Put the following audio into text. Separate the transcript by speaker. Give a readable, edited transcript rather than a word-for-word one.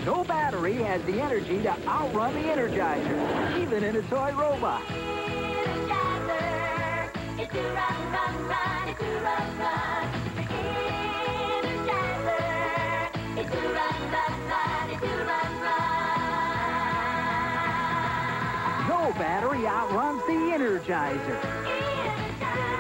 Speaker 1: No battery has the energy to outrun the Energizer, even in a toy robot.
Speaker 2: Energizer, it's a run, run, run, it's a run, run. Energizer, it's a run, run, run, it's a run, run.
Speaker 1: No battery outruns the Energizer.
Speaker 2: Energizer.